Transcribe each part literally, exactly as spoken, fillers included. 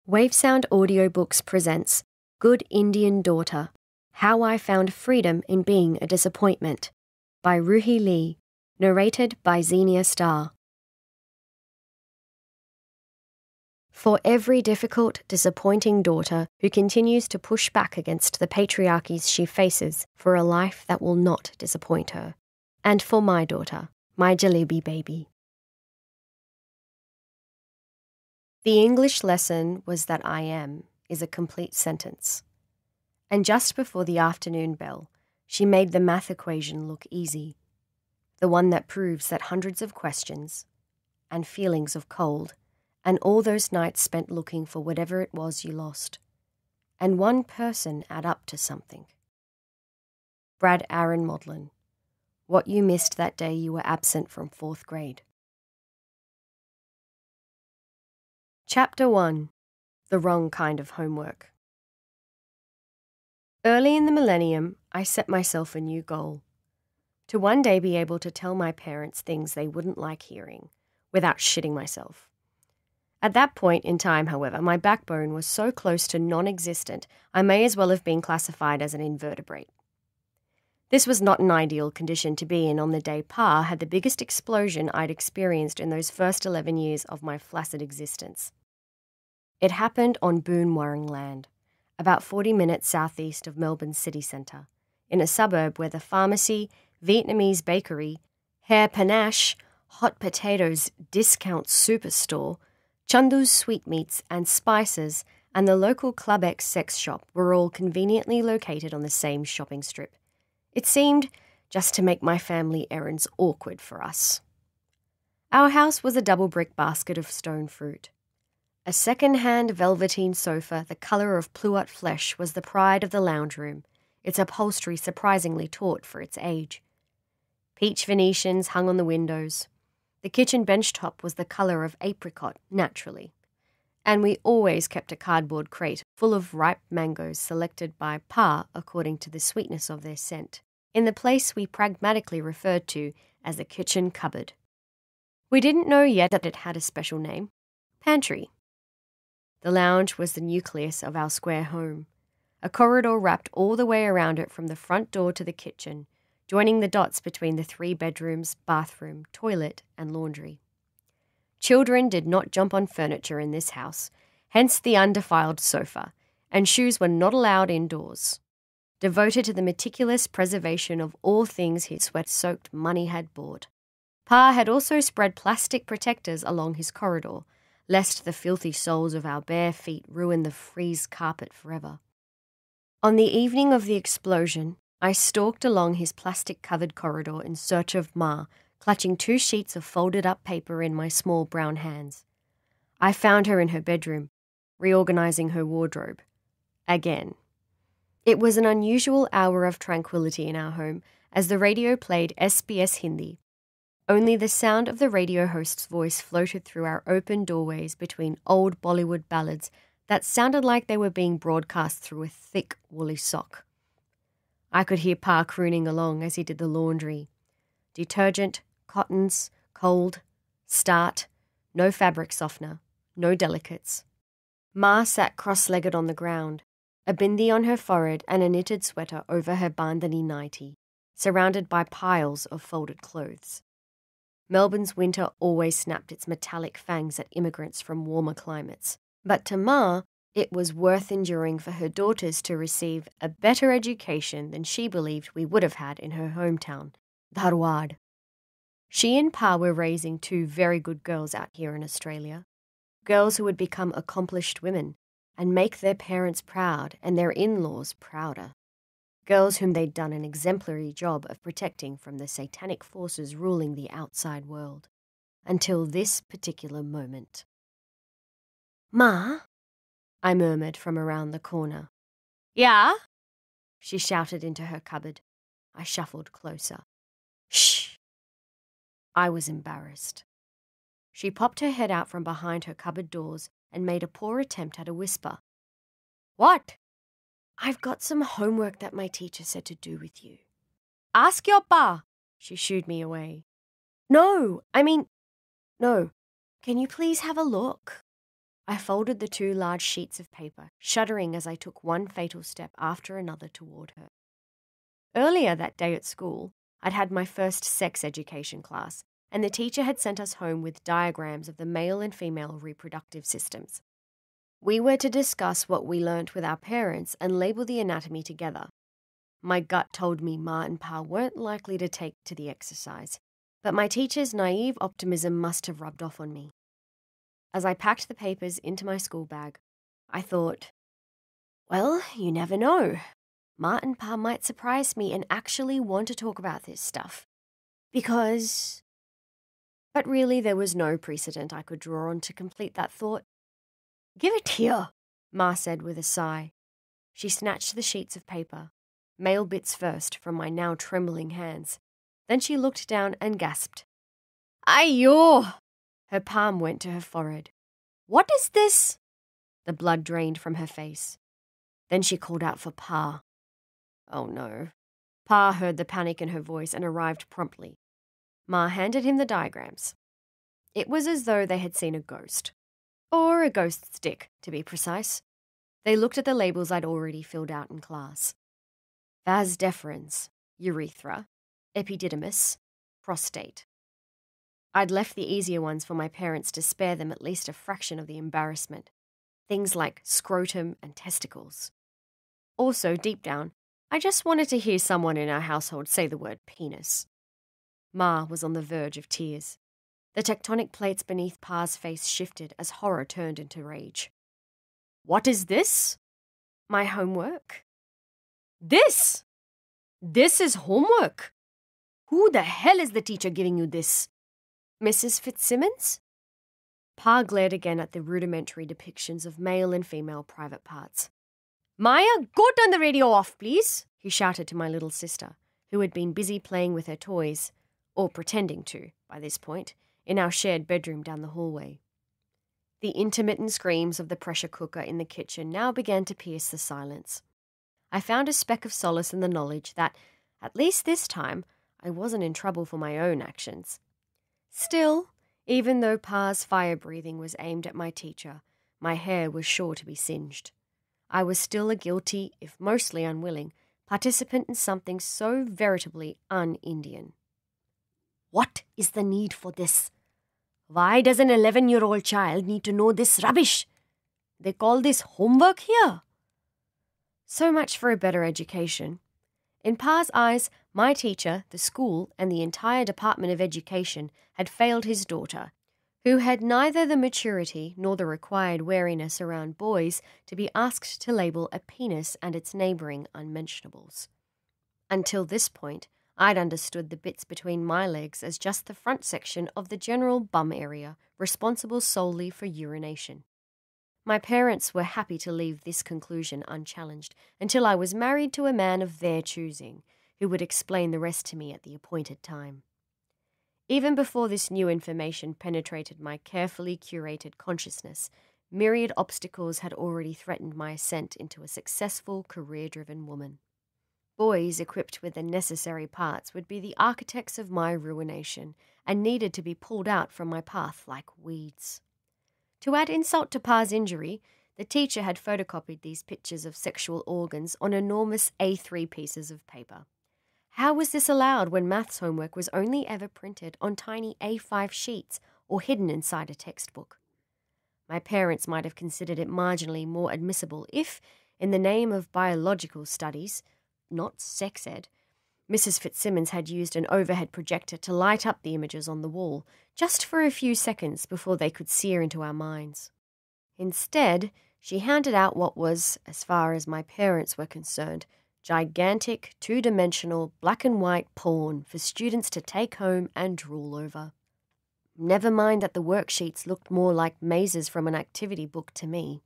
Wavesound Audiobooks presents Good Indian Daughter, How I Found Freedom in Being a Disappointment by Ruhi Lee, narrated by Xenia Starr. For every difficult, disappointing daughter who continues to push back against the patriarchies she faces for a life that will not disappoint her. And for my daughter, my jalebi baby. The English lesson was that I am is a complete sentence. And just before the afternoon bell, she made the math equation look easy. The one that proves that hundreds of questions and feelings of cold and all those nights spent looking for whatever it was you lost, and one person add up to something. Brad Aaron Modlin, what you missed that day you were absent from fourth grade. Chapter one. The Wrong Kind of Homework. Early in the millennium, I set myself a new goal. To one day be able to tell my parents things they wouldn't like hearing, without shitting myself. At that point in time, however, my backbone was so close to non-existent, I may as well have been classified as an invertebrate. This was not an ideal condition to be in on the day Pa had the biggest explosion I'd experienced in those first eleven years of my flaccid existence. It happened on Boon Wurrung land, about forty minutes southeast of Melbourne city centre, in a suburb where the pharmacy, Vietnamese bakery, hair panache, hot potatoes discount superstore, Chundu's sweetmeats and spices, and the local Club X sex shop were all conveniently located on the same shopping strip. It seemed just to make my family errands awkward for us. Our house was a double brick basket of stone fruit. A second-hand velveteen sofa the colour of pluot flesh was the pride of the lounge room, its upholstery surprisingly taut for its age. Peach Venetians hung on the windows. The kitchen benchtop was the colour of apricot, naturally. And we always kept a cardboard crate full of ripe mangoes selected by Pa according to the sweetness of their scent, in the place we pragmatically referred to as the kitchen cupboard. We didn't know yet that it had a special name, pantry. The lounge was the nucleus of our square home. A corridor wrapped all the way around it from the front door to the kitchen, joining the dots between the three bedrooms, bathroom, toilet, and laundry. Children did not jump on furniture in this house, hence the undefiled sofa, and shoes were not allowed indoors. Devoted to the meticulous preservation of all things his sweat-soaked money had bought, Pa had also spread plastic protectors along his corridor, lest the filthy soles of our bare feet ruin the frieze carpet forever. On the evening of the explosion, I stalked along his plastic-covered corridor in search of Ma, clutching two sheets of folded-up paper in my small brown hands. I found her in her bedroom, reorganizing her wardrobe. Again. It was an unusual hour of tranquility in our home as the radio played S B S Hindi. Only the sound of the radio host's voice floated through our open doorways between old Bollywood ballads that sounded like they were being broadcast through a thick, woolly sock. I could hear Pa crooning along as he did the laundry. Detergent, cottons, cold, start, no fabric softener, no delicates. Ma sat cross-legged on the ground, a bindi on her forehead and a knitted sweater over her bandhani nightie, surrounded by piles of folded clothes. Melbourne's winter always snapped its metallic fangs at immigrants from warmer climates, but to Ma, it was worth enduring for her daughters to receive a better education than she believed we would have had in her hometown, Dharwad. She and Pa were raising two very good girls out here in Australia, girls who would become accomplished women and make their parents proud and their in-laws prouder. Girls whom they'd done an exemplary job of protecting from the satanic forces ruling the outside world. Until this particular moment. Ma? I murmured from around the corner. Yeah? She shouted into her cupboard. I shuffled closer. Shh! I was embarrassed. She popped her head out from behind her cupboard doors and made a poor attempt at a whisper. What? I've got some homework that my teacher said to do with you. Ask your pa. She shooed me away. No, I mean, no. Can you please have a look? I folded the two large sheets of paper, shuddering as I took one fatal step after another toward her. Earlier that day at school, I'd had my first sex education class, and the teacher had sent us home with diagrams of the male and female reproductive systems. We were to discuss what we learnt with our parents and label the anatomy together. My gut told me Ma and Pa weren't likely to take to the exercise, but my teacher's naive optimism must have rubbed off on me. As I packed the papers into my school bag, I thought, well, you never know. Ma and Pa might surprise me and actually want to talk about this stuff. Because... But really there was no precedent I could draw on to complete that thought. Give it here, Ma said with a sigh. She snatched the sheets of paper, male bits first, from my now trembling hands. Then she looked down and gasped. Ayo! Her palm went to her forehead. What is this? The blood drained from her face. Then she called out for Pa. Oh no. Pa heard the panic in her voice and arrived promptly. Ma handed him the diagrams. It was as though they had seen a ghost. Or a ghost stick, to be precise. They looked at the labels I'd already filled out in class. Vas deferens, urethra, epididymis, prostate. I'd left the easier ones for my parents to spare them at least a fraction of the embarrassment. Things like scrotum and testicles. Also, deep down, I just wanted to hear someone in our household say the word penis. Ma was on the verge of tears. The tectonic plates beneath Pa's face shifted as horror turned into rage. What is this? My homework? This? This is homework? Who the hell is the teacher giving you this? Missus Fitzsimmons? Pa glared again at the rudimentary depictions of male and female private parts. Maya, go turn the radio off, please, he shouted to my little sister, who had been busy playing with her toys, or pretending to, by this point, in our shared bedroom down the hallway. The intermittent screams of the pressure cooker in the kitchen now began to pierce the silence. I found a speck of solace in the knowledge that, at least this time, I wasn't in trouble for my own actions. Still, even though Pa's fire-breathing was aimed at my teacher, my hair was sure to be singed. I was still a guilty, if mostly unwilling, participant in something so veritably un-Indian. What is the need for this? Why does an eleven-year-old child need to know this rubbish? They call this homework here? So much for a better education. In Pa's eyes, my teacher, the school, and the entire Department of Education had failed his daughter, who had neither the maturity nor the required wariness around boys to be asked to label a penis and its neighbouring unmentionables. Until this point, I'd understood the bits between my legs as just the front section of the general bum area, responsible solely for urination. My parents were happy to leave this conclusion unchallenged until I was married to a man of their choosing, who would explain the rest to me at the appointed time. Even before this new information penetrated my carefully curated consciousness, myriad obstacles had already threatened my ascent into a successful, career-driven woman. Boys equipped with the necessary parts would be the architects of my ruination and needed to be pulled out from my path like weeds. To add insult to Pa's injury, the teacher had photocopied these pictures of sexual organs on enormous A three pieces of paper. How was this allowed when maths homework was only ever printed on tiny A five sheets or hidden inside a textbook? My parents might have considered it marginally more admissible if, in the name of biological studies, not sex ed, Missus Fitzsimmons had used an overhead projector to light up the images on the wall, just for a few seconds before they could sear into our minds. Instead, she handed out what was, as far as my parents were concerned, gigantic, two-dimensional, black-and-white porn for students to take home and drool over. Never mind that the worksheets looked more like mazes from an activity book to me.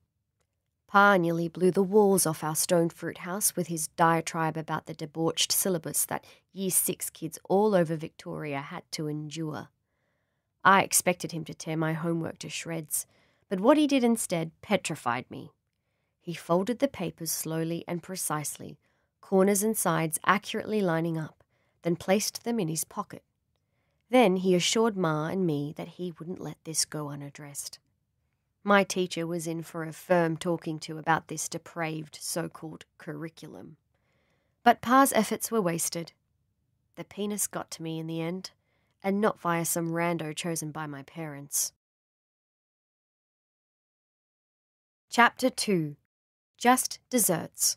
Pa nearly blew the walls off our stone fruit house with his diatribe about the debauched syllabus that Year Six kids all over Victoria had to endure. I expected him to tear my homework to shreds, but what he did instead petrified me. He folded the papers slowly and precisely, corners and sides accurately lining up, then placed them in his pocket. Then he assured Ma and me that he wouldn't let this go unaddressed. My teacher was in for a firm talking to about this depraved so-called curriculum. But Pa's efforts were wasted. The penis got to me in the end, and not via some rando chosen by my parents. Chapter two. Just Desserts.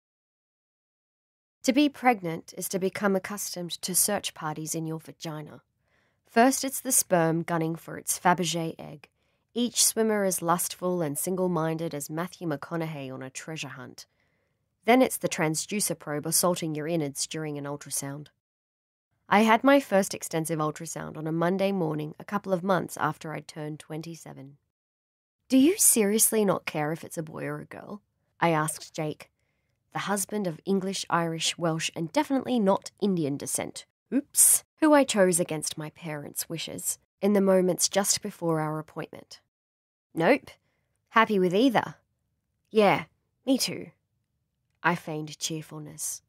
To be pregnant is to become accustomed to search parties in your vagina. First it's the sperm gunning for its Fabergé egg, each swimmer as lustful and single-minded as Matthew McConaughey on a treasure hunt. Then it's the transducer probe assaulting your innards during an ultrasound. I had my first extensive ultrasound on a Monday morning a couple of months after I'd turned twenty-seven. "Do you seriously not care if it's a boy or a girl?" I asked Jake, the husband of English, Irish, Welsh, and definitely not Indian descent, oops, who I chose against my parents' wishes in the moments just before our appointment. "Nope. Happy with either." "Yeah, me too." I feigned cheerfulness.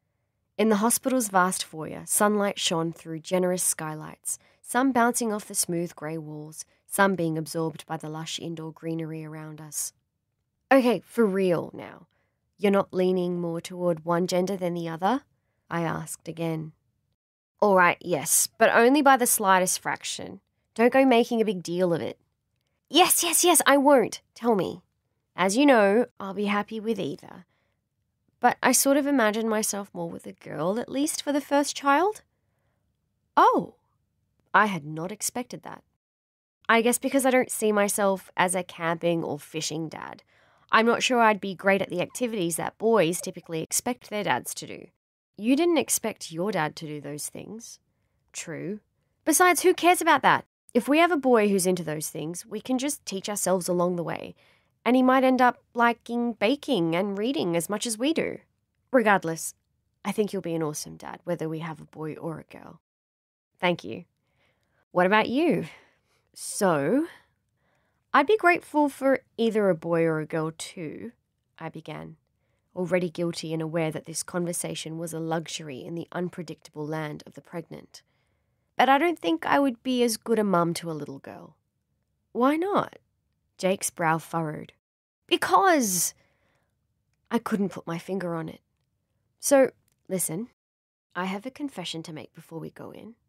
In the hospital's vast foyer, sunlight shone through generous skylights, some bouncing off the smooth grey walls, some being absorbed by the lush indoor greenery around us. "Okay, for real now. You're not leaning more toward one gender than the other?" I asked again. "All right, yes, but only by the slightest fraction. Don't go making a big deal of it." "Yes, yes, yes, I won't. Tell me." "As you know, I'll be happy with either. But I sort of imagined myself more with a girl, at least for the first child." "Oh." I had not expected that. I guess because I don't see myself as a camping or fishing dad. I'm not sure I'd be great at the activities that boys typically expect their dads to do. You didn't expect your dad to do those things. True. Besides, who cares about that? If we have a boy who's into those things, we can just teach ourselves along the way. And he might end up liking baking and reading as much as we do. Regardless, I think you'll be an awesome dad, whether we have a boy or a girl." "Thank you. What about you?" "So, I'd be grateful for either a boy or a girl too," I began, already guilty and aware that this conversation was a luxury in the unpredictable land of the pregnant. "But I don't think I would be as good a mum to a little girl." "Why not?" Jake's brow furrowed. "Because—" I couldn't put my finger on it. "So, listen, I have a confession to make before we go in."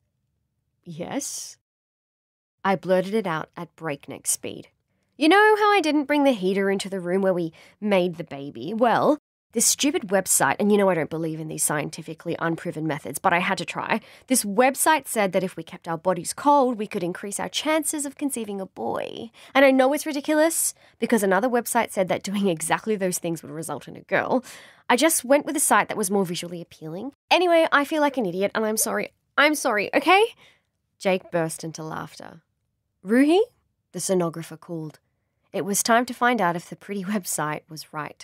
"Yes?" I blurted it out at breakneck speed. "You know how I didn't bring the heater into the room where we made the baby? Well, this stupid website, and you know I don't believe in these scientifically unproven methods, but I had to try. This website said that if we kept our bodies cold, we could increase our chances of conceiving a boy. And I know it's ridiculous, because another website said that doing exactly those things would result in a girl. I just went with a site that was more visually appealing. Anyway, I feel like an idiot, and I'm sorry. I'm sorry, okay?" Jake burst into laughter. "Ruhi?" the sonographer called. It was time to find out if the pretty website was right.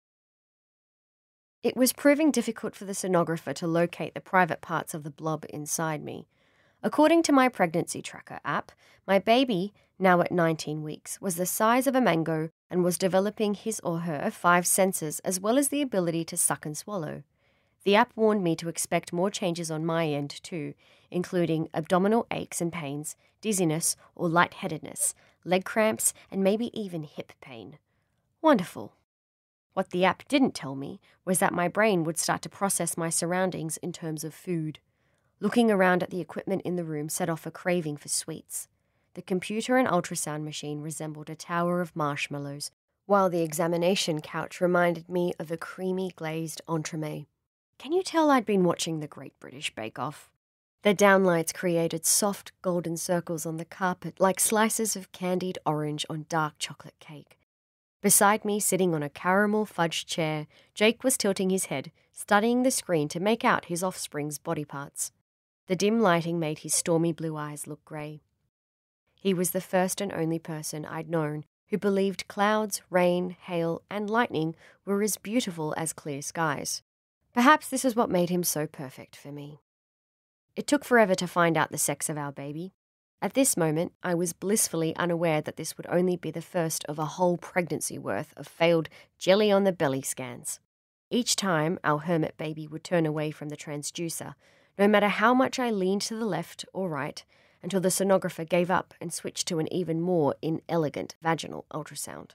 It was proving difficult for the sonographer to locate the private parts of the blob inside me. According to my pregnancy tracker app, my baby, now at nineteen weeks, was the size of a mango and was developing his or her five senses as well as the ability to suck and swallow. The app warned me to expect more changes on my end too, including abdominal aches and pains, dizziness or lightheadedness, leg cramps, and maybe even hip pain. Wonderful. What the app didn't tell me was that my brain would start to process my surroundings in terms of food. Looking around at the equipment in the room set off a craving for sweets. The computer and ultrasound machine resembled a tower of marshmallows, while the examination couch reminded me of a creamy glazed entremet. Can you tell I'd been watching the Great British Bake Off? The downlights created soft golden circles on the carpet like slices of candied orange on dark chocolate cake. Beside me, sitting on a caramel fudge chair, Jake was tilting his head, studying the screen to make out his offspring's body parts. The dim lighting made his stormy blue eyes look grey. He was the first and only person I'd known who believed clouds, rain, hail, and lightning were as beautiful as clear skies. Perhaps this is what made him so perfect for me. It took forever to find out the sex of our baby. At this moment, I was blissfully unaware that this would only be the first of a whole pregnancy worth of failed jelly-on-the-belly scans. Each time, our hermit baby would turn away from the transducer, no matter how much I leaned to the left or right, until the sonographer gave up and switched to an even more inelegant vaginal ultrasound.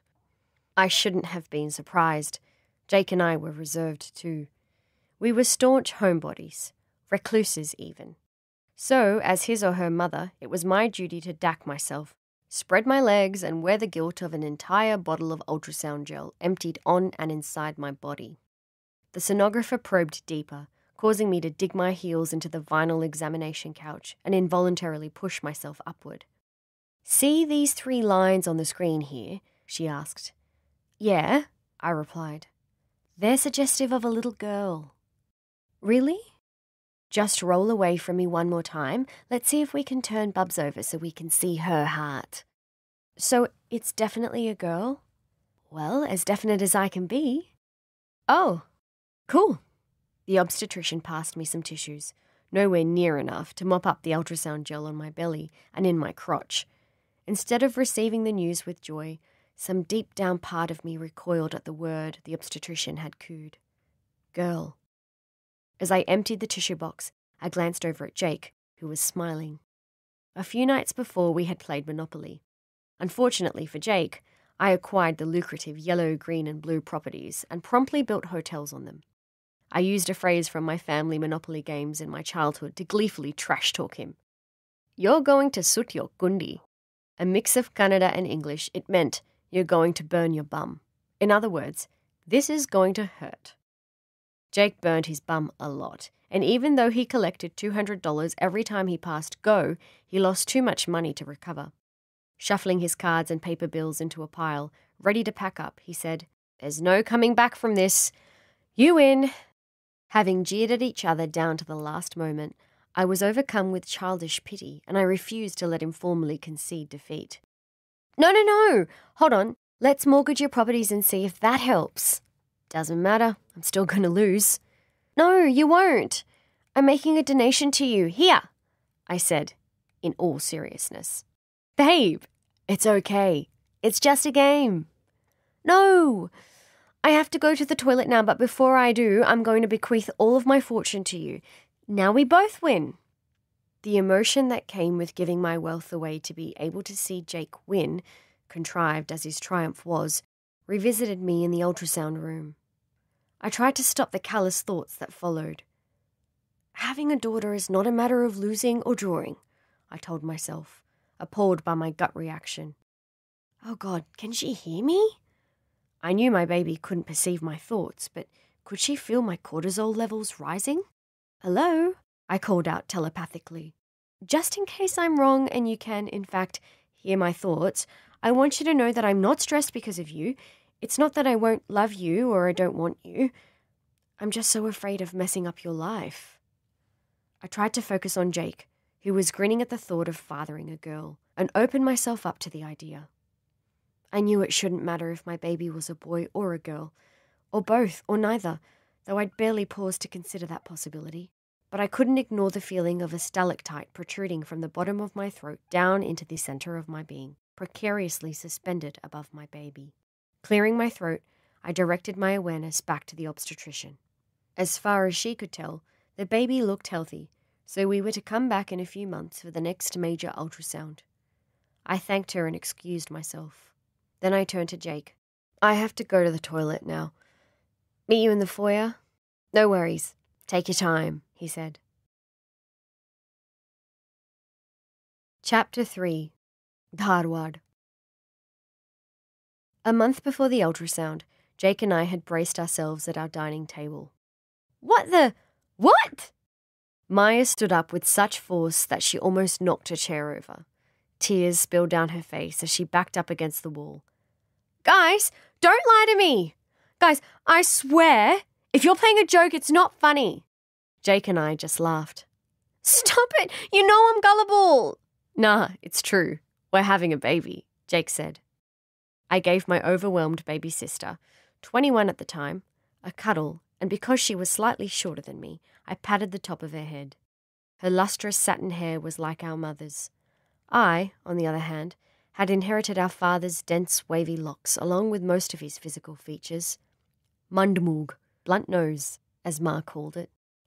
I shouldn't have been surprised. Jake and I were reserved too. We were staunch homebodies, recluses even. So, as his or her mother, it was my duty to dack myself, spread my legs, and wear the guilt of an entire bottle of ultrasound gel emptied on and inside my body. The sonographer probed deeper, causing me to dig my heels into the vinyl examination couch and involuntarily push myself upward. "See these three lines on the screen here?" she asked. "Yeah," I replied. "They're suggestive of a little girl." "Really?" "Just roll away from me one more time. Let's see if we can turn Bubs over so we can see her heart." "So it's definitely a girl?" "Well, as definite as I can be." "Oh, cool." The obstetrician passed me some tissues, nowhere near enough to mop up the ultrasound gel on my belly and in my crotch. Instead of receiving the news with joy, some deep down part of me recoiled at the word the obstetrician had cooed. Girl. As I emptied the tissue box, I glanced over at Jake, who was smiling. A few nights before, we had played Monopoly. Unfortunately for Jake, I acquired the lucrative yellow, green and blue properties and promptly built hotels on them. I used a phrase from my family Monopoly games in my childhood to gleefully trash-talk him. "You're going to soot your kundi." A mix of Kannada and English, it meant, "You're going to burn your bum." In other words, "This is going to hurt." Jake burned his bum a lot, and even though he collected two hundred dollars every time he passed go, he lost too much money to recover. Shuffling his cards and paper bills into a pile, ready to pack up, he said, "There's no coming back from this. You win." Having jeered at each other down to the last moment, I was overcome with childish pity, and I refused to let him formally concede defeat. "No, no, no! Hold on. Let's mortgage your properties and see if that helps." "Doesn't matter. I'm still going to lose." "No, you won't. I'm making a donation to you. Here," I said, in all seriousness. "Babe, it's okay. It's just a game." "No! I have to go to the toilet now, but before I do, I'm going to bequeath all of my fortune to you. Now we both win." The emotion that came with giving my wealth away to be able to see Jake win, contrived as his triumph was, revisited me in the ultrasound room. I tried to stop the callous thoughts that followed. Having a daughter is not a matter of losing or drawing, I told myself, appalled by my gut reaction. Oh God, can she hear me? I knew my baby couldn't perceive my thoughts, but could she feel my cortisol levels rising? "Hello?" I called out telepathically. "Just in case I'm wrong and you can, in fact, hear my thoughts, I want you to know that I'm not stressed because of you. It's not that I won't love you or I don't want you. I'm just so afraid of messing up your life." I tried to focus on Jake, who was grinning at the thought of fathering a girl, and opened myself up to the idea. I knew it shouldn't matter if my baby was a boy or a girl, or both, or neither, though I'd barely paused to consider that possibility. But I couldn't ignore the feeling of a stalactite protruding from the bottom of my throat down into the center of my being, precariously suspended above my baby. Clearing my throat, I directed my awareness back to the obstetrician. As far as she could tell, the baby looked healthy, so we were to come back in a few months for the next major ultrasound. I thanked her and excused myself. Then I turned to Jake. "I have to go to the toilet now. Meet you in the foyer?" "No worries. Take your time," he said. Chapter three. Dharwad. A month before the ultrasound, Jake and I had braced ourselves at our dining table. "What the... what?" Maya stood up with such force that she almost knocked her chair over. Tears spilled down her face as she backed up against the wall. "Guys, don't lie to me! Guys, I swear, if you're playing a joke, it's not funny." Jake and I just laughed. "Stop it! You know I'm gullible!" "Nah, it's true. We're having a baby," Jake said. I gave my overwhelmed baby sister, twenty-one at the time, a cuddle, and because she was slightly shorter than me, I patted the top of her head. Her lustrous satin hair was like our mother's. I, on the other hand, had inherited our father's dense, wavy locks along with most of his physical features. Mundmug, blunt nose, as Ma called it,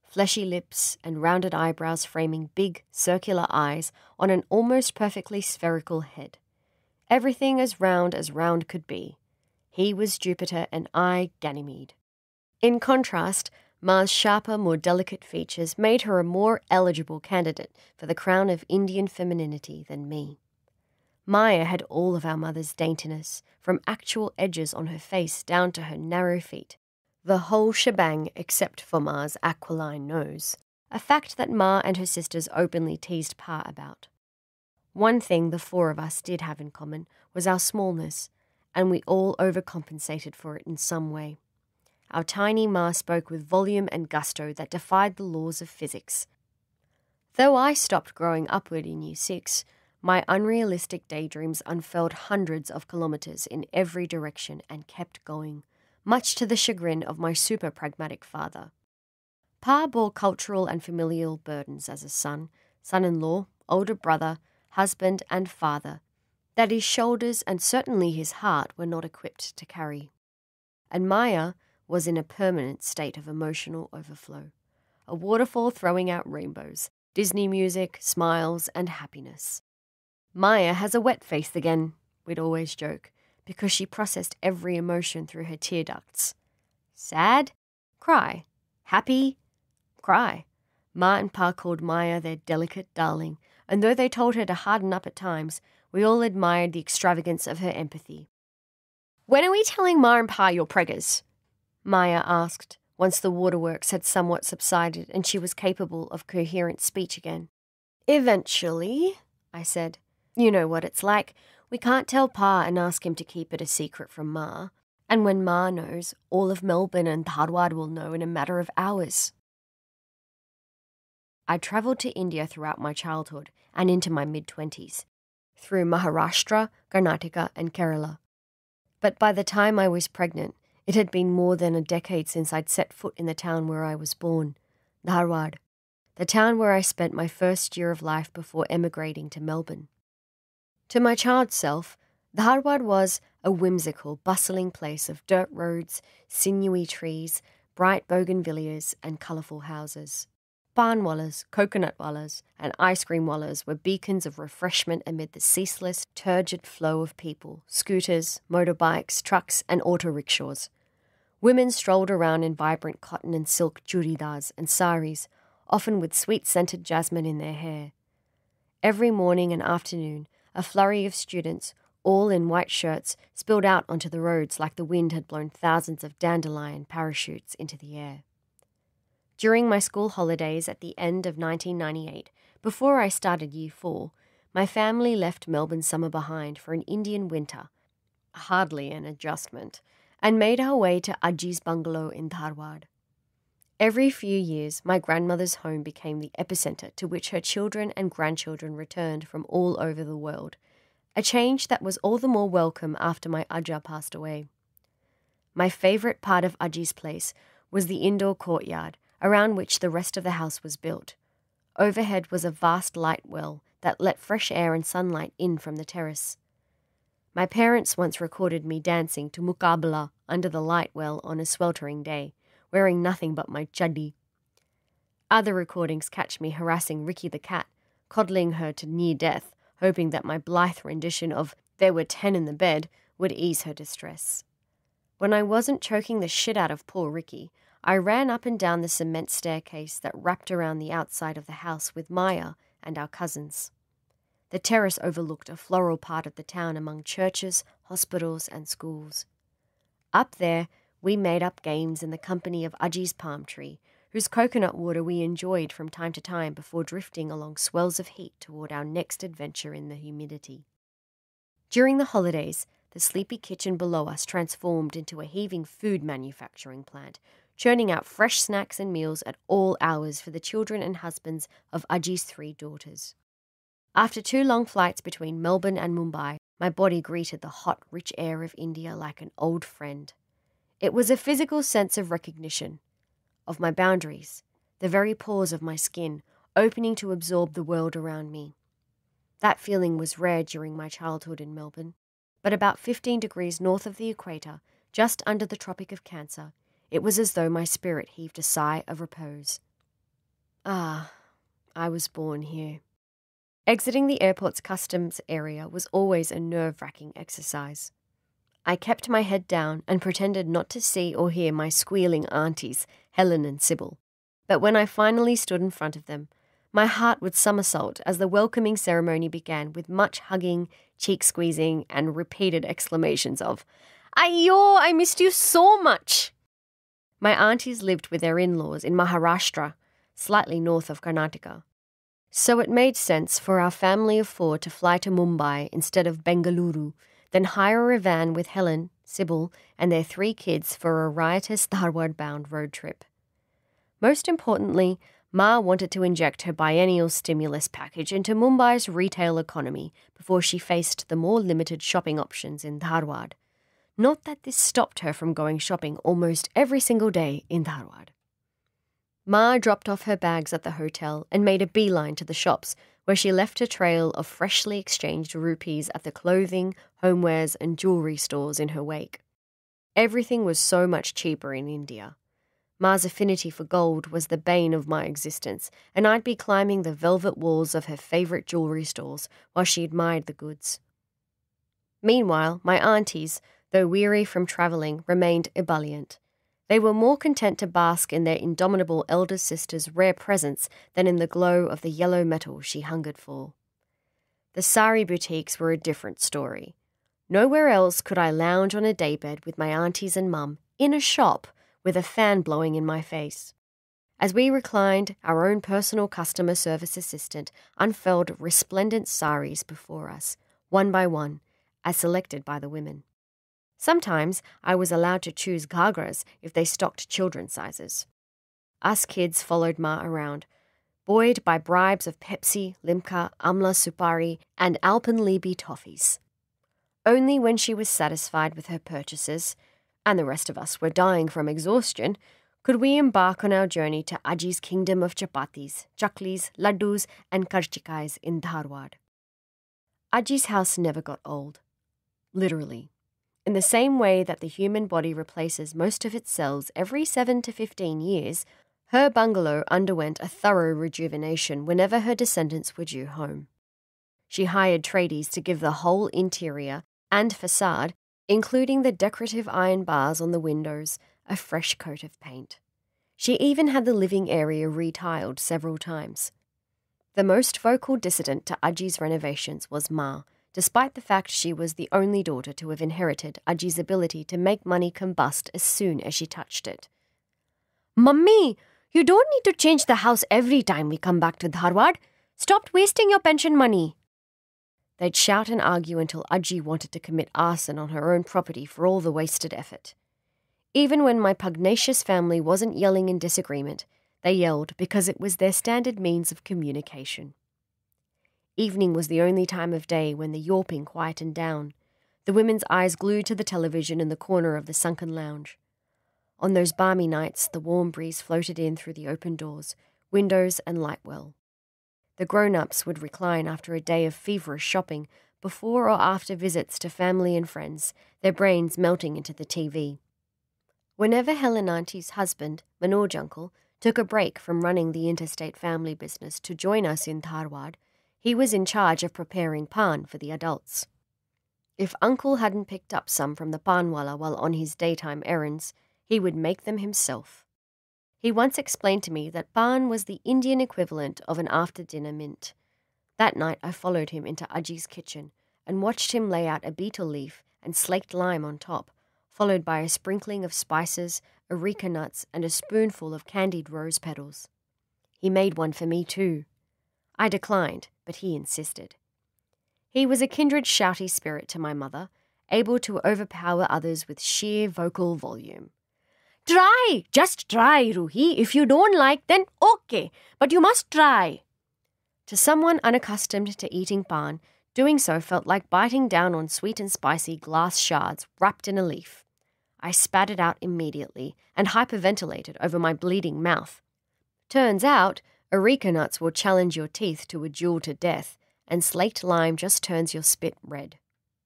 fleshy lips and rounded eyebrows framing big, circular eyes on an almost perfectly spherical head. Everything as round as round could be. He was Jupiter and I Ganymede. In contrast, Ma's sharper, more delicate features made her a more eligible candidate for the crown of Indian femininity than me. Maya had all of our mother's daintiness, from actual edges on her face down to her narrow feet. The whole shebang except for Ma's aquiline nose, a fact that Ma and her sisters openly teased Pa about. One thing the four of us did have in common was our smallness, and we all overcompensated for it in some way. Our tiny Ma spoke with volume and gusto that defied the laws of physics. Though I stopped growing upward in year six, my unrealistic daydreams unfurled hundreds of kilometres in every direction and kept going, much to the chagrin of my super-pragmatic father. Pa bore cultural and familial burdens as a son, son-in-law, older brother, husband and father, that his shoulders and certainly his heart were not equipped to carry. And Maya was in a permanent state of emotional overflow, a waterfall throwing out rainbows, Disney music, smiles, and happiness. Maya has a wet face again, we'd always joke, because she processed every emotion through her tear ducts. Sad? Cry. Happy? Cry. Ma and Pa called Maya their delicate darling, and though they told her to harden up at times, we all admired the extravagance of her empathy. "When are we telling Ma and Pa your preggers?" Maya asked, once the waterworks had somewhat subsided and she was capable of coherent speech again. "Eventually," I said. "You know what it's like. We can't tell Pa and ask him to keep it a secret from Ma. And when Ma knows, all of Melbourne and Dharwad will know in a matter of hours." I travelled to India throughout my childhood and into my mid-twenties, through Maharashtra, Karnataka and Kerala. But by the time I was pregnant, it had been more than a decade since I'd set foot in the town where I was born, Dharwad, the town where I spent my first year of life before emigrating to Melbourne. To my child self, Dharwad was a whimsical, bustling place of dirt roads, sinewy trees, bright bougainvilleas and colourful houses. Barnwallas, coconut wallas, and ice cream wallas were beacons of refreshment amid the ceaseless, turgid flow of people, scooters, motorbikes, trucks, and auto-rickshaws. Women strolled around in vibrant cotton and silk churidars and saris, often with sweet-scented jasmine in their hair. Every morning and afternoon, a flurry of students, all in white shirts, spilled out onto the roads like the wind had blown thousands of dandelion parachutes into the air. During my school holidays at the end of nineteen ninety-eight, before I started year four, my family left Melbourne summer behind for an Indian winter, hardly an adjustment, and made our way to Ajji's bungalow in Dharwad. Every few years, my grandmother's home became the epicentre to which her children and grandchildren returned from all over the world, a change that was all the more welcome after my Ajja passed away. My favourite part of Ajji's place was the indoor courtyard, around which the rest of the house was built. Overhead was a vast light well that let fresh air and sunlight in from the terrace. My parents once recorded me dancing to Muqabala under the light well on a sweltering day, wearing nothing but my chaddi. Other recordings catch me harassing Ricky the cat, coddling her to near death, hoping that my blithe rendition of "There Were Ten in the Bed" would ease her distress. When I wasn't choking the shit out of poor Ricky, I ran up and down the cement staircase that wrapped around the outside of the house with Maya and our cousins. The terrace overlooked a floral part of the town among churches, hospitals and schools. Up there, we made up games in the company of Ajji's palm tree, whose coconut water we enjoyed from time to time before drifting along swells of heat toward our next adventure in the humidity. During the holidays, the sleepy kitchen below us transformed into a heaving food manufacturing plant, churning out fresh snacks and meals at all hours for the children and husbands of Ajji's three daughters. After two long flights between Melbourne and Mumbai, my body greeted the hot, rich air of India like an old friend. It was a physical sense of recognition, of my boundaries, the very pores of my skin, opening to absorb the world around me. That feeling was rare during my childhood in Melbourne, but about fifteen degrees north of the equator, just under the Tropic of Cancer, it was as though my spirit heaved a sigh of repose. Ah, I was born here. Exiting the airport's customs area was always a nerve-wracking exercise. I kept my head down and pretended not to see or hear my squealing aunties, Helen and Sybil. But when I finally stood in front of them, my heart would somersault as the welcoming ceremony began with much hugging, cheek squeezing, and repeated exclamations of, "Ayo, I missed you so much!" My aunties lived with their in-laws in Maharashtra, slightly north of Karnataka. So it made sense for our family of four to fly to Mumbai instead of Bengaluru, then hire a van with Helen, Sybil, and their three kids for a riotous Dharwad-bound road trip. Most importantly, Ma wanted to inject her biennial stimulus package into Mumbai's retail economy before she faced the more limited shopping options in Dharwad. Not that this stopped her from going shopping almost every single day in Dharwad. Ma dropped off her bags at the hotel and made a beeline to the shops, where she left a trail of freshly exchanged rupees at the clothing, homewares, and jewellery stores in her wake. Everything was so much cheaper in India. Ma's affinity for gold was the bane of my existence, and I'd be climbing the velvet walls of her favourite jewellery stores while she admired the goods. Meanwhile, my aunties, though weary from travelling, remained ebullient. They were more content to bask in their indomitable elder sister's rare presence than in the glow of the yellow metal she hungered for. The sari boutiques were a different story. Nowhere else could I lounge on a daybed with my aunties and mum, in a shop, with a fan blowing in my face. As we reclined, our own personal customer service assistant unfurled resplendent saris before us, one by one, as selected by the women. Sometimes I was allowed to choose ghagras if they stocked children's sizes. Us kids followed Ma around, buoyed by bribes of Pepsi, Limca, Amla Supari, and Alpenliebe toffees. Only when she was satisfied with her purchases, and the rest of us were dying from exhaustion, could we embark on our journey to Aji's kingdom of chapatis, chaklis, laddus, and karchikais in Dharwad. Aji's house never got old. Literally. In the same way that the human body replaces most of its cells every seven to fifteen years, her bungalow underwent a thorough rejuvenation whenever her descendants were due home. She hired tradies to give the whole interior and facade, including the decorative iron bars on the windows, a fresh coat of paint. She even had the living area retiled several times. The most vocal dissident to Aji's renovations was Ma, despite the fact she was the only daughter to have inherited Aji's ability to make money combust as soon as she touched it. "Mummy, you don't need to change the house every time we come back to Dharwad. Stop wasting your pension money." They'd shout and argue until Aji wanted to commit arson on her own property for all the wasted effort. Even when my pugnacious family wasn't yelling in disagreement, they yelled because it was their standard means of communication. Evening was the only time of day when the yawping quietened down, the women's eyes glued to the television in the corner of the sunken lounge. On those balmy nights, the warm breeze floated in through the open doors, windows, and light well. The grown-ups would recline after a day of feverish shopping, before or after visits to family and friends, their brains melting into the T V. Whenever Helen Auntie's husband, Manoj uncle, took a break from running the interstate family business to join us in Dharwad, he was in charge of preparing pan for the adults. If Uncle hadn't picked up some from the panwala while on his daytime errands, he would make them himself. He once explained to me that pan was the Indian equivalent of an after-dinner mint. That night I followed him into Aji's kitchen and watched him lay out a betel leaf and slaked lime on top, followed by a sprinkling of spices, areca nuts, and a spoonful of candied rose petals. He made one for me too. I declined, but he insisted. He was a kindred shouty spirit to my mother, able to overpower others with sheer vocal volume. "Try! Just try, Ruhi. If you don't like, then okay, but you must try." To someone unaccustomed to eating pan, doing so felt like biting down on sweet and spicy glass shards wrapped in a leaf. I spat it out immediately and hyperventilated over my bleeding mouth. Turns out, areca nuts will challenge your teeth to a duel to death, and slaked lime just turns your spit red.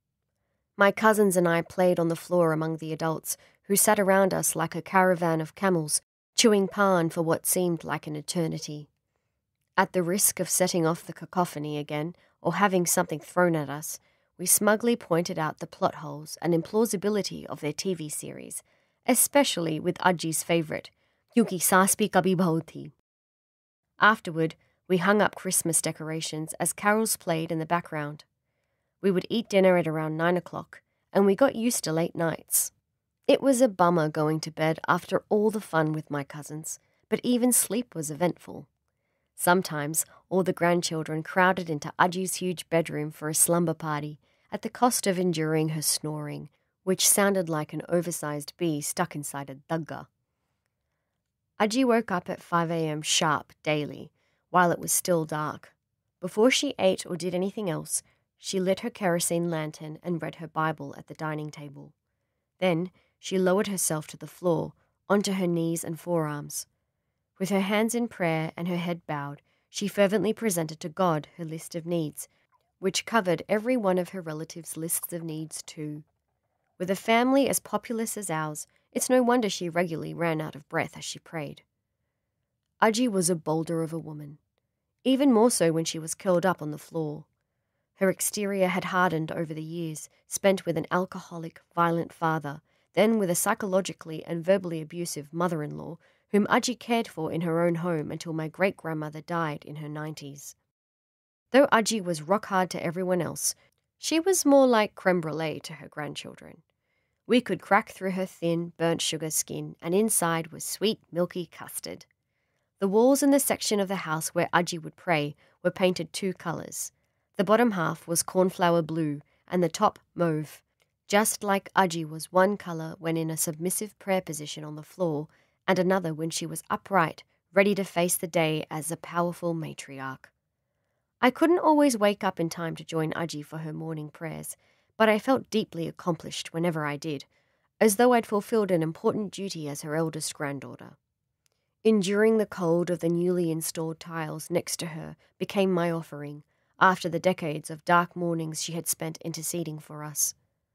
My cousins and I played on the floor among the adults, who sat around us like a caravan of camels, chewing pan for what seemed like an eternity. At the risk of setting off the cacophony again or having something thrown at us, we smugly pointed out the plot holes and implausibility of their T V series, especially with Ajji's favourite, Kyunki Saas Bhi Kabhi Bahu Thi. Afterward, we hung up Christmas decorations as carols played in the background. We would eat dinner at around nine o'clock, and we got used to late nights. It was a bummer going to bed after all the fun with my cousins, but even sleep was eventful. Sometimes all the grandchildren crowded into Ajji's huge bedroom for a slumber party, at the cost of enduring her snoring, which sounded like an oversized bee stuck inside a dugga. Ajji woke up at five a.m. sharp daily, while it was still dark. Before she ate or did anything else, she lit her kerosene lantern and read her Bible at the dining table. Then she lowered herself to the floor, onto her knees and forearms. With her hands in prayer and her head bowed, she fervently presented to God her list of needs, which covered every one of her relatives' lists of needs too. With a family as populous as ours, it's no wonder she regularly ran out of breath as she prayed. Ajji was a boulder of a woman, even more so when she was curled up on the floor. Her exterior had hardened over the years, spent with an alcoholic, violent father, then with a psychologically and verbally abusive mother-in-law, whom Ajji cared for in her own home until my great-grandmother died in her nineties. Though Ajji was rock-hard to everyone else, she was more like creme brulee to her grandchildren. We could crack through her thin, burnt sugar skin, and inside was sweet, milky custard. The walls in the section of the house where Ajji would pray were painted two colours. The bottom half was cornflower blue, and the top mauve, just like Ajji was one colour when in a submissive prayer position on the floor, and another when she was upright, ready to face the day as a powerful matriarch. I couldn't always wake up in time to join Ajji for her morning prayers, but I felt deeply accomplished whenever I did, as though I'd fulfilled an important duty as her eldest granddaughter. Enduring the cold of the newly installed tiles next to her became my offering, after the decades of dark mornings she had spent interceding for us.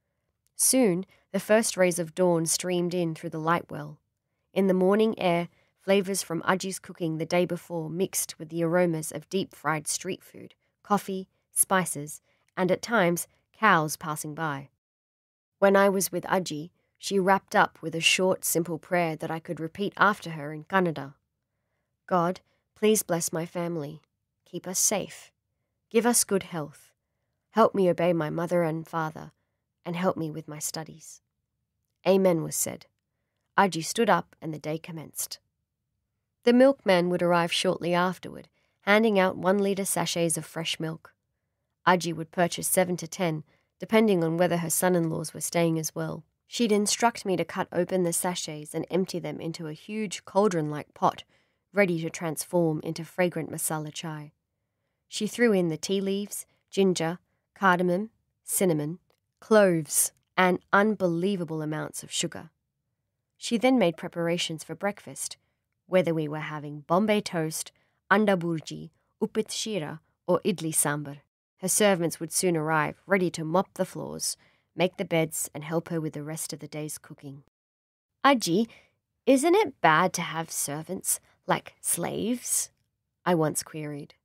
Soon, the first rays of dawn streamed in through the light well. In the morning air, flavours from Ajji's cooking the day before mixed with the aromas of deep-fried street food, coffee, spices, and at times cows passing by. When I was with Ajji, she wrapped up with a short, simple prayer that I could repeat after her in Kannada. God, please bless my family. Keep us safe. Give us good health. Help me obey my mother and father, and help me with my studies. Amen was said. Ajji stood up and the day commenced. The milkman would arrive shortly afterward, handing out one-litre sachets of fresh milk. Ajji would purchase seven to ten, depending on whether her son-in-laws were staying as well. She'd instruct me to cut open the sachets and empty them into a huge cauldron-like pot, ready to transform into fragrant masala chai. She threw in the tea leaves, ginger, cardamom, cinnamon, cloves, and unbelievable amounts of sugar. She then made preparations for breakfast, whether we were having Bombay toast, anda burji, uppit shira, or idli sambar. Her servants would soon arrive, ready to mop the floors, make the beds, and help her with the rest of the day's cooking. Ajji, isn't it bad to have servants, like slaves? I once queried.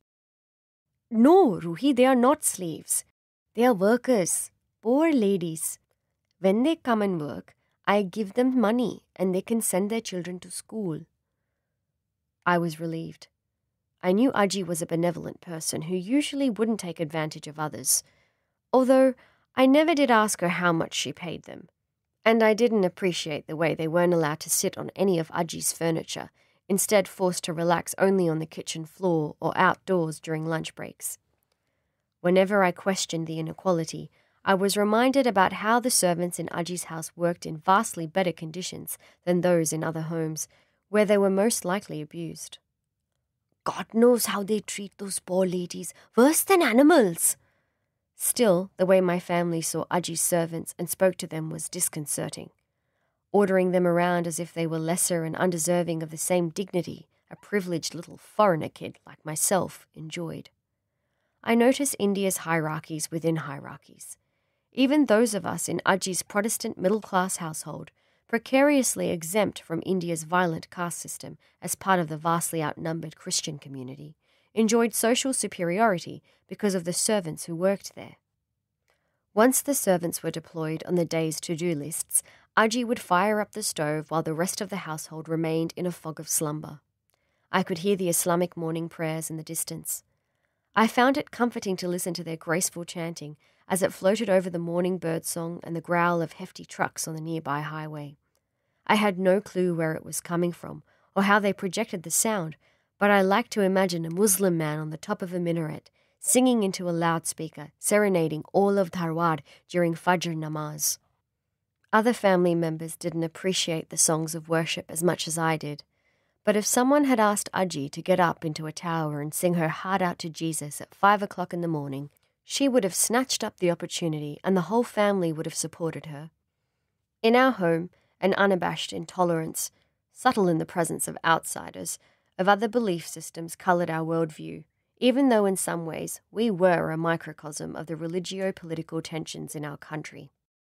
No, Ruhi, they are not slaves. They are workers, poor ladies. When they come and work, I give them money and they can send their children to school. I was relieved. I knew Ajji was a benevolent person who usually wouldn't take advantage of others, although I never did ask her how much she paid them, and I didn't appreciate the way they weren't allowed to sit on any of Ajji's furniture, instead forced to relax only on the kitchen floor or outdoors during lunch breaks. Whenever I questioned the inequality, I was reminded about how the servants in Ajji's house worked in vastly better conditions than those in other homes, where they were most likely abused. God knows how they treat those poor ladies, worse than animals. Still, the way my family saw Ajji's servants and spoke to them was disconcerting. Ordering them around as if they were lesser and undeserving of the same dignity a privileged little foreigner kid like myself enjoyed. I noticed India's hierarchies within hierarchies. Even those of us in Ajji's Protestant middle-class household, precariously exempt from India's violent caste system as part of the vastly outnumbered Christian community, enjoyed social superiority because of the servants who worked there. Once the servants were deployed on the day's to-do lists, Aji would fire up the stove while the rest of the household remained in a fog of slumber. I could hear the Islamic morning prayers in the distance. I found it comforting to listen to their graceful chanting as it floated over the morning birdsong and the growl of hefty trucks on the nearby highway. I had no clue where it was coming from or how they projected the sound, but I liked to imagine a Muslim man on the top of a minaret, singing into a loudspeaker, serenading all of Dharwad during Fajr namaz. Other family members didn't appreciate the songs of worship as much as I did, but if someone had asked Aji to get up into a tower and sing her heart out to Jesus at five o'clock in the morning, she would have snatched up the opportunity and the whole family would have supported her. In our home, an unabashed intolerance, subtle in the presence of outsiders, of other belief systems coloured our worldview, even though in some ways we were a microcosm of the religio-political tensions in our country.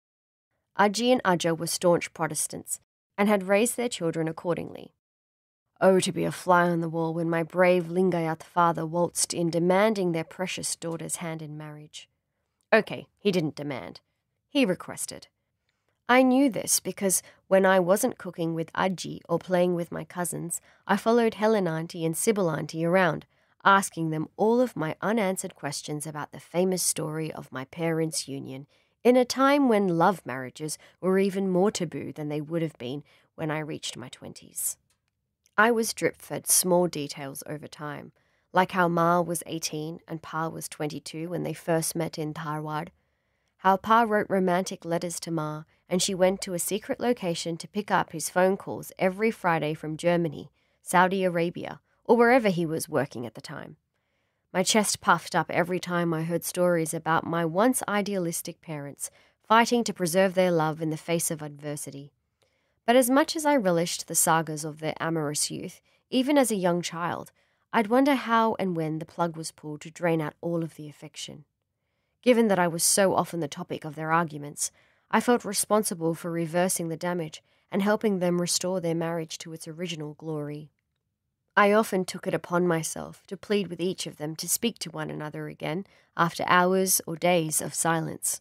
Aji and Aja were staunch Protestants and had raised their children accordingly. Oh, to be a fly on the wall when my brave Lingayat father waltzed in demanding their precious daughter's hand in marriage. Okay, he didn't demand. He requested. I knew this because when I wasn't cooking with Aji or playing with my cousins, I followed Helen Auntie and Sybil Auntie around, asking them all of my unanswered questions about the famous story of my parents' union in a time when love marriages were even more taboo than they would have been when I reached my twenties. I was drip-fed small details over time, like how Ma was eighteen and Pa was twenty-two when they first met in Dharwad, how Pa wrote romantic letters to Ma and she went to a secret location to pick up his phone calls every Friday from Germany, Saudi Arabia, or wherever he was working at the time. My chest puffed up every time I heard stories about my once idealistic parents fighting to preserve their love in the face of adversity. But as much as I relished the sagas of their amorous youth, even as a young child, I'd wonder how and when the plug was pulled to drain out all of the affection. Given that I was so often the topic of their arguments, I felt responsible for reversing the damage and helping them restore their marriage to its original glory. I often took it upon myself to plead with each of them to speak to one another again after hours or days of silence.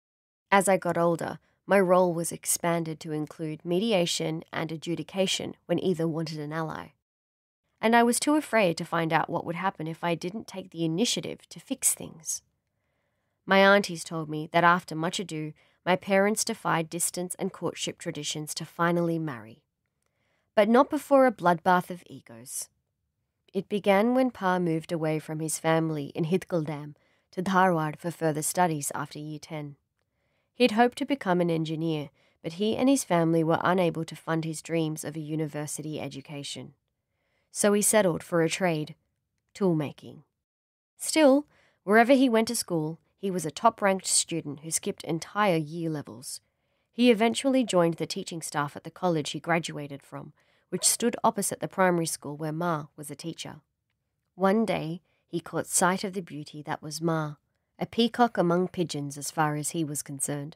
As I got older, my role was expanded to include mediation and adjudication when either wanted an ally. And I was too afraid to find out what would happen if I didn't take the initiative to fix things. My aunties told me that after much ado, my parents defied distance and courtship traditions to finally marry. But not before a bloodbath of egos. It began when Pa moved away from his family in Hithkaldam to Dharwad for further studies after year ten. He'd hoped to become an engineer, but he and his family were unable to fund his dreams of a university education. So he settled for a trade, tool-making. Still, wherever he went to school, he was a top-ranked student who skipped entire year levels. He eventually joined the teaching staff at the college he graduated from, which stood opposite the primary school where Ma was a teacher. One day, he caught sight of the beauty that was Ma, a peacock among pigeons as far as he was concerned.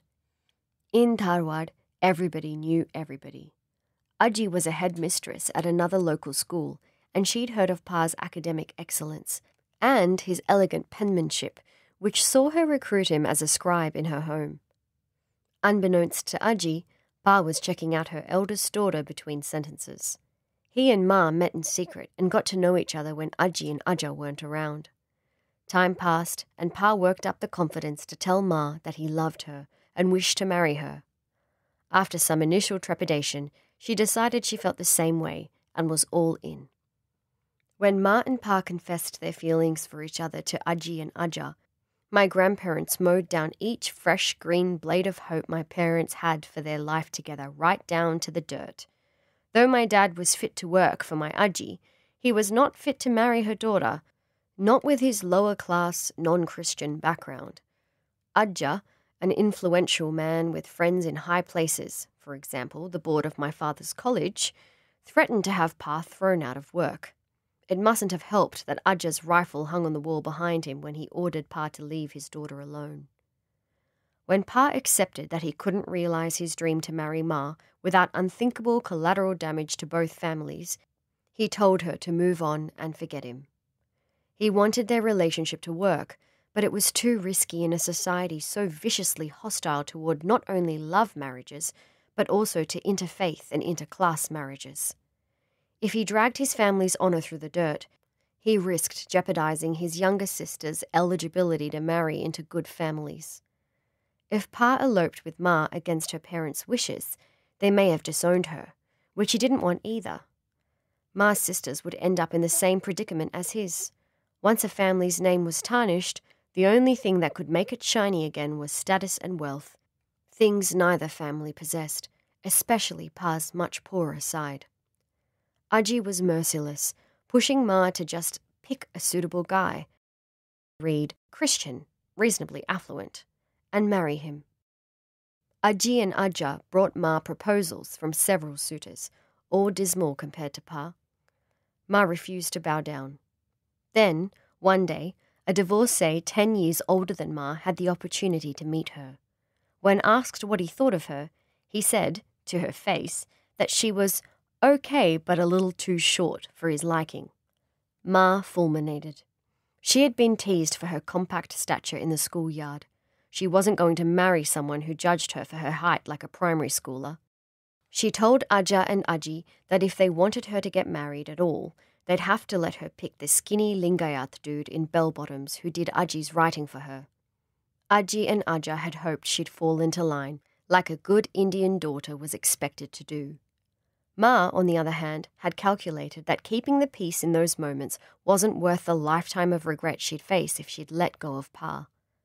In Dharwad, everybody knew everybody. Aji was a headmistress at another local school, and she'd heard of Pa's academic excellence and his elegant penmanship, which saw her recruit him as a scribe in her home. Unbeknownst to Aji, Pa was checking out her eldest daughter between sentences. He and Ma met in secret and got to know each other when Aji and Aja weren't around. Time passed, and Pa worked up the confidence to tell Ma that he loved her and wished to marry her. After some initial trepidation, she decided she felt the same way and was all in. When Ma and Pa confessed their feelings for each other to Aji and Aja, my grandparents mowed down each fresh green blade of hope my parents had for their life together right down to the dirt. Though my dad was fit to work for my Aji, he was not fit to marry her daughter, not with his lower-class, non-Christian background. Aja, an influential man with friends in high places, for example, the board of my father's college, threatened to have Pa thrown out of work. It mustn't have helped that Aja's rifle hung on the wall behind him when he ordered Pa to leave his daughter alone. When Pa accepted that he couldn't realize his dream to marry Ma without unthinkable collateral damage to both families, he told her to move on and forget him. He wanted their relationship to work, but it was too risky in a society so viciously hostile toward not only love marriages, but also to interfaith and interclass marriages. If he dragged his family's honour through the dirt, he risked jeopardising his younger sister's eligibility to marry into good families. If Pa eloped with Ma against her parents' wishes, they may have disowned her, which he didn't want either. Ma's sisters would end up in the same predicament as his. Once a family's name was tarnished, the only thing that could make it shiny again was status and wealth, things neither family possessed, especially Pa's much poorer side. Aji was merciless, pushing Ma to just pick a suitable guy, read Christian, reasonably affluent, and marry him. Aji and Aja brought Ma proposals from several suitors, all dismal compared to Pa. Ma refused to bow down. Then, one day, a divorcee ten years older than Ma had the opportunity to meet her. When asked what he thought of her, he said, to her face, that she was okay but a little too short for his liking. Ma fulminated. She had been teased for her compact stature in the schoolyard. She wasn't going to marry someone who judged her for her height like a primary schooler. She told Aja and Aji that if they wanted her to get married at all, they'd have to let her pick the skinny Lingayat dude in bell-bottoms who did Aji's writing for her. Aji and Aja had hoped she'd fall into line, like a good Indian daughter was expected to do. Ma, on the other hand, had calculated that keeping the peace in those moments wasn't worth the lifetime of regret she'd face if she'd let go of Pa.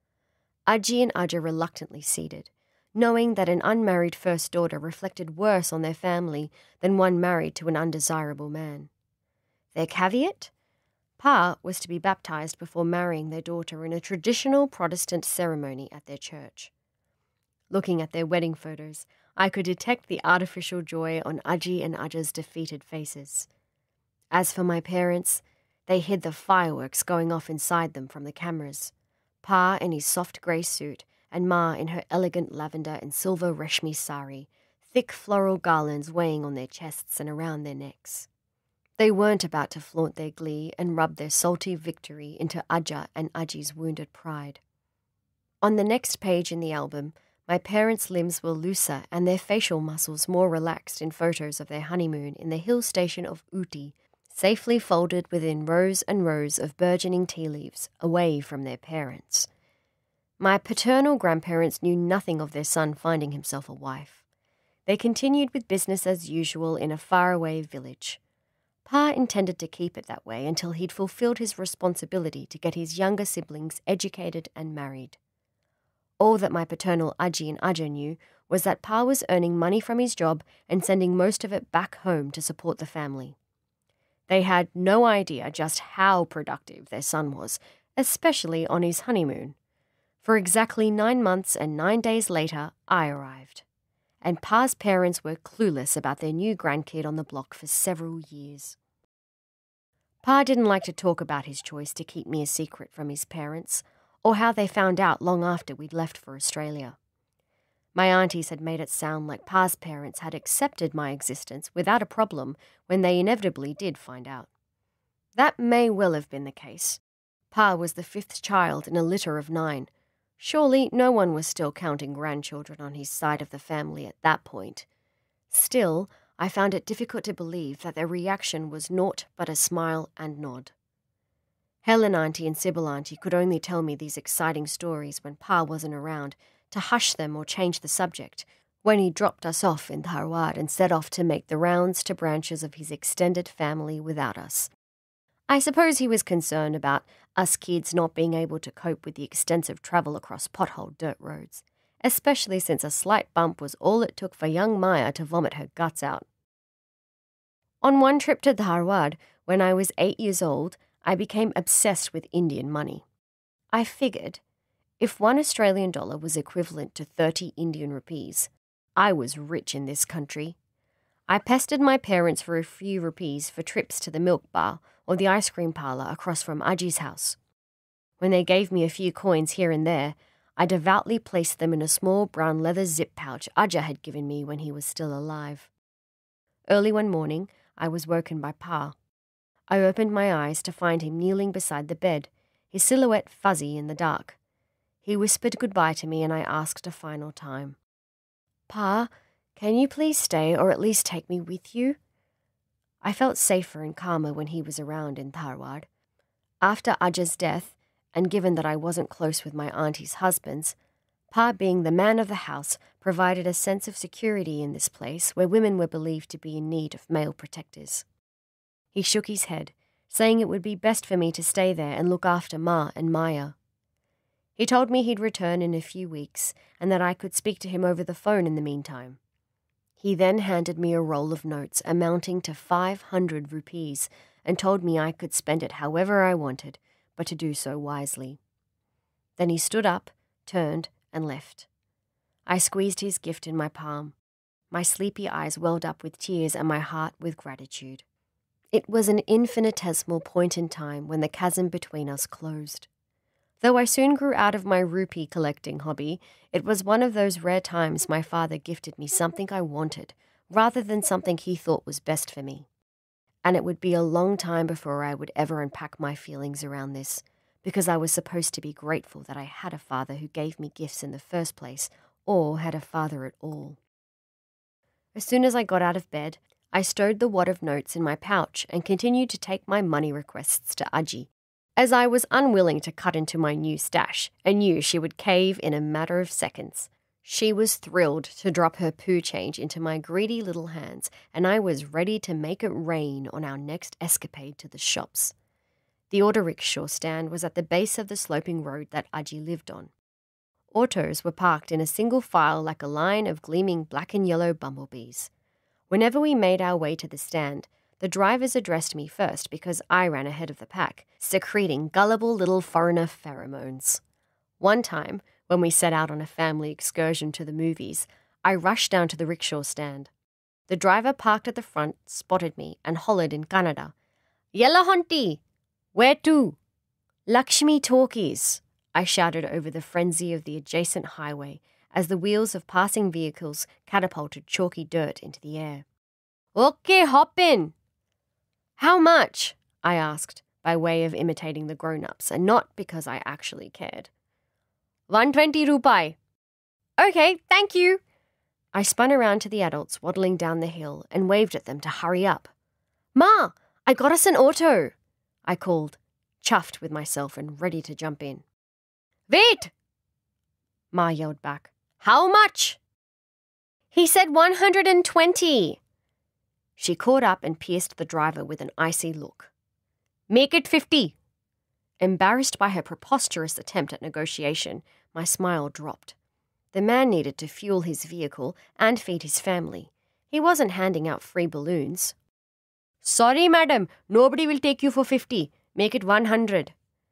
Aji and Aja reluctantly ceded, knowing that an unmarried first daughter reflected worse on their family than one married to an undesirable man. Their caveat? Pa was to be baptized before marrying their daughter in a traditional Protestant ceremony at their church. Looking at their wedding photos, I could detect the artificial joy on Aji and Aja's defeated faces. As for my parents, they hid the fireworks going off inside them from the cameras. Pa in his soft grey suit, and Ma in her elegant lavender and silver reshmi sari, thick floral garlands weighing on their chests and around their necks. They weren't about to flaunt their glee and rub their salty victory into Aja and Aji's wounded pride. On the next page in the album, my parents' limbs were looser and their facial muscles more relaxed in photos of their honeymoon in the hill station of Ooty, safely folded within rows and rows of burgeoning tea leaves, away from their parents. My paternal grandparents knew nothing of their son finding himself a wife. They continued with business as usual in a faraway village. Pa intended to keep it that way until he'd fulfilled his responsibility to get his younger siblings educated and married. All that my paternal Aji and Aja knew was that Pa was earning money from his job and sending most of it back home to support the family. They had no idea just how productive their son was, especially on his honeymoon. For exactly nine months and nine days later, I arrived. And Pa's parents were clueless about their new grandkid on the block for several years. Pa didn't like to talk about his choice to keep me a secret from his parents, or how they found out long after we'd left for Australia. My aunties had made it sound like Pa's parents had accepted my existence without a problem when they inevitably did find out. That may well have been the case. Pa was the fifth child in a litter of nine. Surely no one was still counting grandchildren on his side of the family at that point. Still, I found it difficult to believe that their reaction was naught but a smile and nod. Helen Auntie and Sybil Auntie could only tell me these exciting stories when Pa wasn't around, to hush them or change the subject, when he dropped us off in Dharwad and set off to make the rounds to branches of his extended family without us. I suppose he was concerned about us kids not being able to cope with the extensive travel across pothole dirt roads, especially since a slight bump was all it took for young Maya to vomit her guts out. On one trip to Dharwad, when I was eight years old, I became obsessed with Indian money. I figured, if one Australian dollar was equivalent to thirty Indian rupees, I was rich in this country. I pestered my parents for a few rupees for trips to the milk bar or the ice cream parlour across from Aji's house. When they gave me a few coins here and there, I devoutly placed them in a small brown leather zip pouch Aja had given me when he was still alive. Early one morning, I was woken by Pa. I opened my eyes to find him kneeling beside the bed, his silhouette fuzzy in the dark. He whispered goodbye to me and I asked a final time. Pa, can you please stay or at least take me with you? I felt safer and calmer when he was around in Tharwad. After Ajah's death, and given that I wasn't close with my auntie's husbands, Pa, being the man of the house, provided a sense of security in this place where women were believed to be in need of male protectors. He shook his head, saying it would be best for me to stay there and look after Ma and Maya. He told me he'd return in a few weeks and that I could speak to him over the phone in the meantime. He then handed me a roll of notes amounting to five hundred rupees and told me I could spend it however I wanted, but to do so wisely. Then he stood up, turned, and left. I squeezed his gift in my palm. My sleepy eyes welled up with tears and my heart with gratitude. It was an infinitesimal point in time when the chasm between us closed. Though I soon grew out of my rupee collecting hobby, it was one of those rare times my father gifted me something I wanted, rather than something he thought was best for me. And it would be a long time before I would ever unpack my feelings around this, because I was supposed to be grateful that I had a father who gave me gifts in the first place, or had a father at all. As soon as I got out of bed, I stowed the wad of notes in my pouch and continued to take my money requests to Aji, as I was unwilling to cut into my new stash and knew she would cave in a matter of seconds. She was thrilled to drop her poo change into my greedy little hands, and I was ready to make it rain on our next escapade to the shops. The auto rickshaw stand was at the base of the sloping road that Aji lived on. Autos were parked in a single file like a line of gleaming black and yellow bumblebees. Whenever we made our way to the stand, the drivers addressed me first because I ran ahead of the pack, secreting gullible little foreigner pheromones. One time, when we set out on a family excursion to the movies, I rushed down to the rickshaw stand. The driver parked at the front, spotted me, and hollered in Kannada, "Yella honti! Where to?" "Lakshmi Talkies," I shouted over the frenzy of the adjacent highway as the wheels of passing vehicles catapulted chalky dirt into the air. "Okay, hop in." "How much?" I asked, by way of imitating the grown-ups, and not because I actually cared. one twenty rupai. "Okay, thank you." I spun around to the adults waddling down the hill and waved at them to hurry up. "Ma, I got us an auto," I called, chuffed with myself and ready to jump in. "Wait!" Ma yelled back. "How much?" "He said one hundred twenty. She caught up and pierced the driver with an icy look. "Make it fifty." Embarrassed by her preposterous attempt at negotiation, my smile dropped. The man needed to fuel his vehicle and feed his family. He wasn't handing out free balloons. "Sorry, madam, nobody will take you for fifty. Make it one hundred.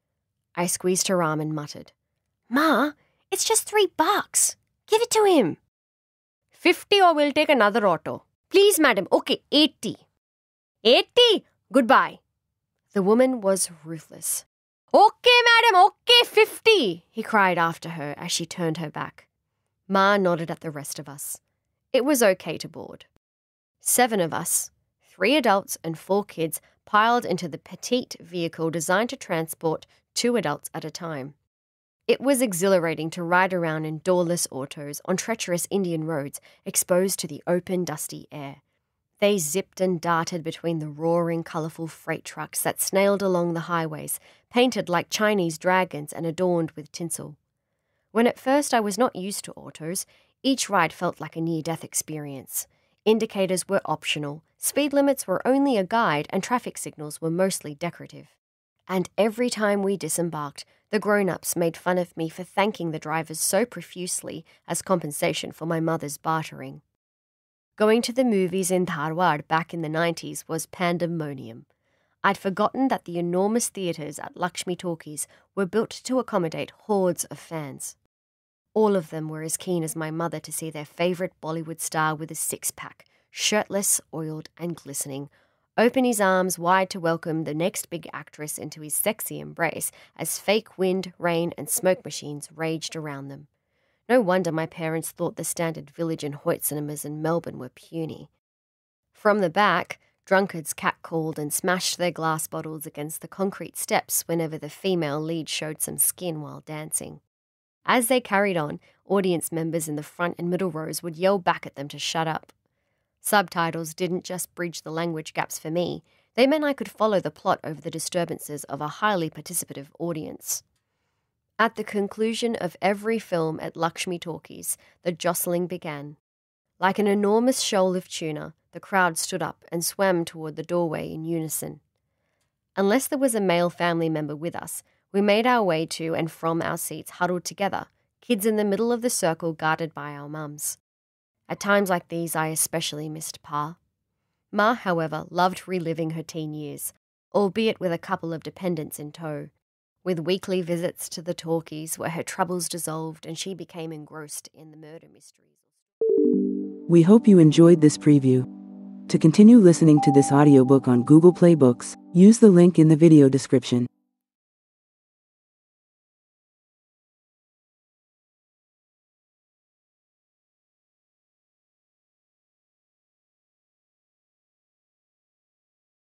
I squeezed her arm and muttered, "Ma, it's just three bucks. Give it to him." Fifty or we'll take another auto. Please, madam. Okay, eighty. Eighty? Goodbye. The woman was ruthless. "Okay, madam, okay, fifty," he cried after her as she turned her back. Ma nodded at the rest of us. It was okay to board. Seven of us, three adults and four kids, piled into the petite vehicle designed to transport two adults at a time. It was exhilarating to ride around in doorless autos on treacherous Indian roads exposed to the open, dusty air. They zipped and darted between the roaring, colourful freight trucks that snailed along the highways, painted like Chinese dragons and adorned with tinsel. When at first I was not used to autos, each ride felt like a near-death experience. Indicators were optional, speed limits were only a guide, and traffic signals were mostly decorative. And every time we disembarked, the grown-ups made fun of me for thanking the drivers so profusely as compensation for my mother's bartering. Going to the movies in Dharwad back in the nineties was pandemonium. I'd forgotten that the enormous theatres at Lakshmi Talkies were built to accommodate hordes of fans. All of them were as keen as my mother to see their favourite Bollywood star with a six-pack, shirtless, oiled and glistening, open his arms wide to welcome the next big actress into his sexy embrace as fake wind, rain and smoke machines raged around them. No wonder my parents thought the standard Village and Hoyt cinemas in Melbourne were puny. From the back, Drunkards catcalled and smashed their glass bottles against the concrete steps whenever the female lead showed some skin while dancing. As they carried on, audience members in the front and middle rows would yell back at them to shut up. Subtitles didn't just bridge the language gaps for me, they meant I could follow the plot over the disturbances of a highly participative audience. At the conclusion of every film at Lakshmi Talkies, the jostling began. Like an enormous shoal of tuna, the crowd stood up and swam toward the doorway in unison. Unless there was a male family member with us, we made our way to and from our seats huddled together, kids in the middle of the circle guarded by our mums. At times like these, I especially missed Pa. Ma, however, loved reliving her teen years, albeit with a couple of dependents in tow, with weekly visits to the talkies where her troubles dissolved and she became engrossed in the murder mysteries. We hope you enjoyed this preview. To continue listening to this audiobook on Google Play Books, use the link in the video description.